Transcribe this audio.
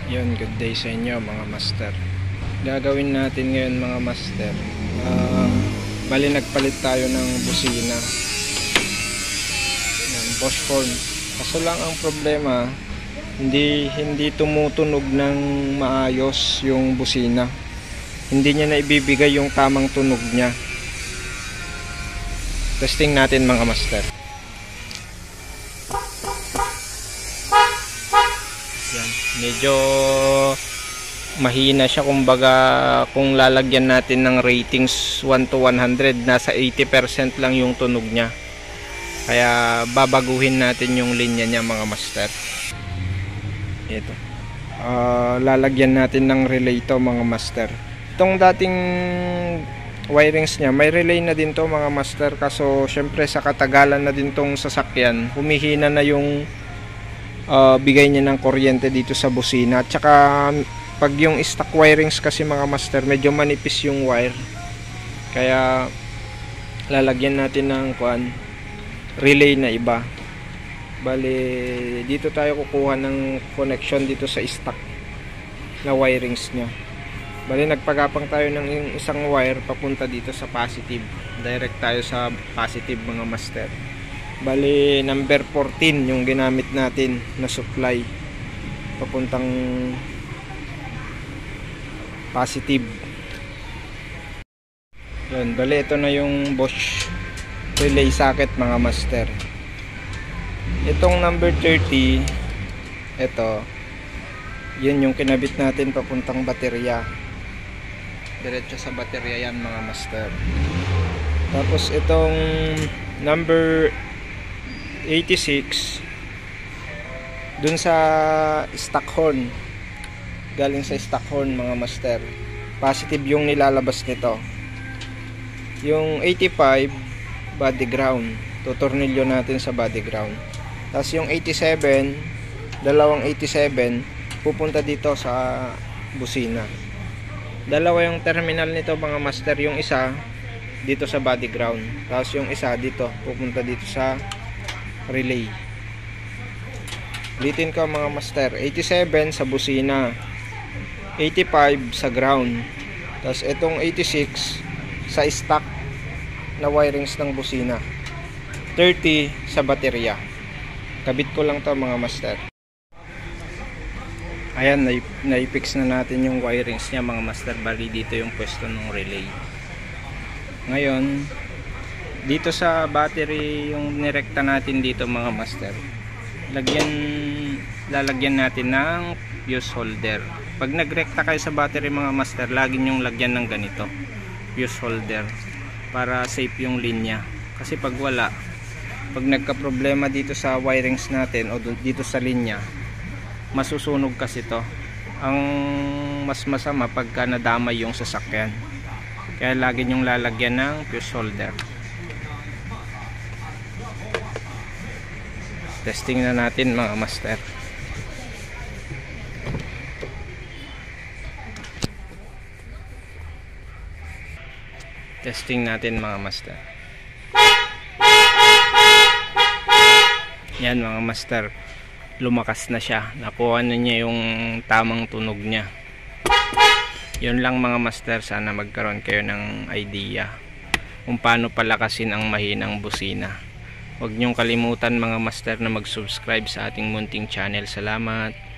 Yun, good day sa inyo mga master. Gagawin natin ngayon mga master, bali nagpalit tayo ng busina. Yan, Bosch horn. Kaso lang ang problema, hindi tumutunog ng maayos yung busina. Hindi niya na ibibigay yung tamang tunog niya. Testing natin mga master. Yan, medyo mahina siya, kumbaga kung lalagyan natin ng ratings 1 to 100, nasa 80% lang yung tunog niya. Kaya babaguhin natin yung linya niya mga master. Ito. Lalagyan natin ng relay to mga master. Itong dating wirings niya, may relay na din to mga master, kaso syempre sa katagalan na din tong sasakyan, humihina na yung bigay niya ng kuryente dito sa busina. At saka pag yung stock wirings kasi mga master, medyo manipis yung wire, kaya lalagyan natin ng relay na iba. Bali dito tayo kukuha ng connection dito sa stock na wirings nya. Bali nagpagapang tayo ng isang wire papunta dito sa positive, direct tayo sa positive mga master. Bali number 14 yung ginamit natin na supply papuntang positive. Yun, bali ito na yung Bosch relay socket mga master. Itong number 30, ito, yun yung kinabit natin papuntang baterya, diretso sa baterya yan mga master. Tapos itong number 86 dun sa stock horn, galing sa stock horn mga master, positive yung nilalabas nito. Yung 85 body ground, tutornilyo natin sa body ground. Tapos yung 87, dalawang 87 pupunta dito sa busina. Dalawa yung terminal nito mga master, yung isa dito sa body ground, tapos yung isa dito pupunta dito sa relay. Ulitin ko mga master, 87 sa busina, 85 sa ground, tapos itong 86 sa stock na wirings ng busina, 30 sa baterya. Kabit ko lang to mga master. Ayan, naipix na natin yung wirings niya mga master. Bali dito yung pwesto ng relay. Ngayon dito sa battery yung nirekta natin dito mga master, lalagyan natin ng fuse holder. Pag nagrekta kayo sa battery mga master, lagi nyong lagyan ng ganito fuse holder para safe yung linya. Kasi pag wala, pag nagka problema dito sa wirings natin o dito sa linya, masusunog kasi to. Ang mas masama pagka nadamay yung sasakyan, kaya lagi nyong lalagyan ng fuse holder. Testing na natin mga master. Testing natin mga master. Yan mga master, lumakas na siya. Nakuha na niya yung tamang tunog niya. Yun lang mga master, sana magkaroon kayo ng idea kung paano palakasin ang mahinang busina. Huwag niyong kalimutan mga master na mag-subscribe sa ating munting channel. Salamat.